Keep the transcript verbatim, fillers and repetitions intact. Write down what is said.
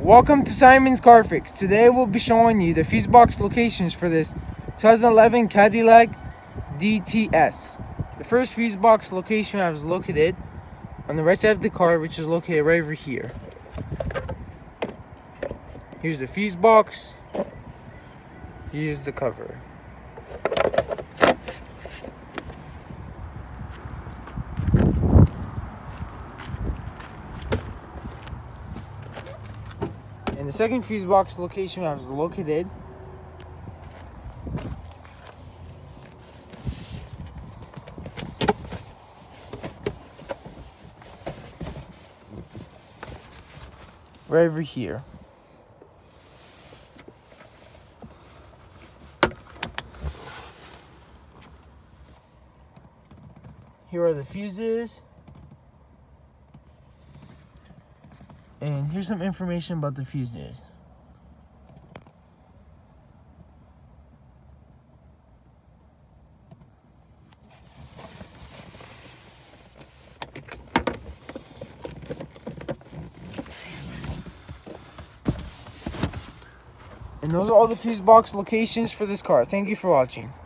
Welcome to Simon's Car Fix. Today we'll be showing you the fuse box locations for this twenty eleven Cadillac D T S. The first fuse box location I was located on the right side of the car, which is located right over here. Here's the fuse box. Here's the cover. And the second fuse box location I was located right over here. Here are the fuses. And here's some information about the fuses. And those are all the fuse box locations for this car. Thank you for watching.